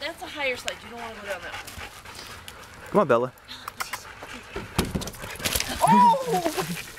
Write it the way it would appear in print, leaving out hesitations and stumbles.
that's a higher slide. You don't want to go down that one. Come on, Bella. Oh!